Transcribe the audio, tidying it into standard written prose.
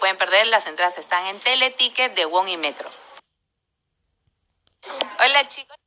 pueden perder. Las entradas están en Teleticket de WOM y Metro. Hola chicos.